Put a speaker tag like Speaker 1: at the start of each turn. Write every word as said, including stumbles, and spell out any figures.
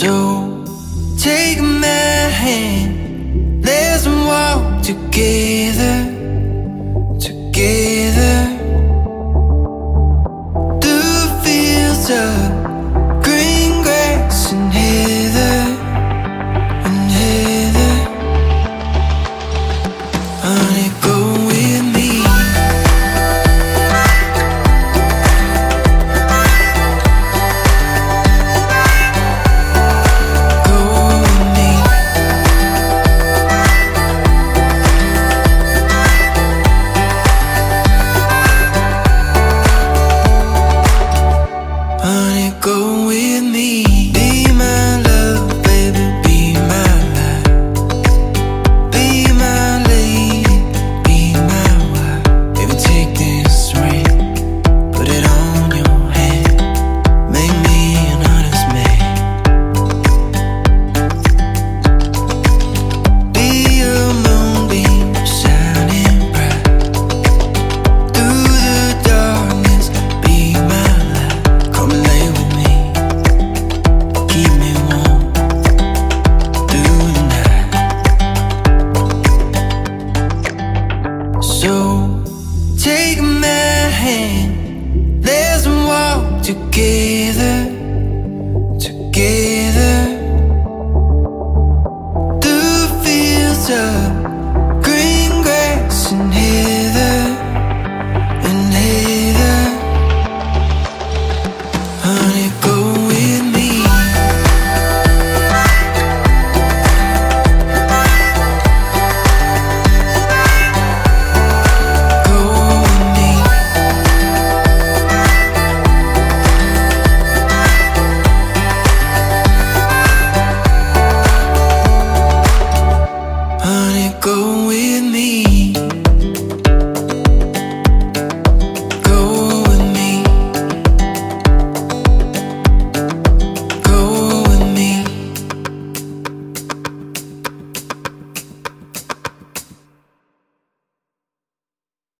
Speaker 1: So take my hand, let's walk together, together, through fields of green grass and heather, and heather. Honey, go with me. Go with me. Be my love, baby, be my life. Be my lady, be my wife. Baby, take this ring, put it on your hand. Make me an honest man. Be a moonbeam shining bright through the darkness. Be my light. Come and lay with me. So take my hand, let's walk together, together, through fields of green grass and heather, and heather. Honey,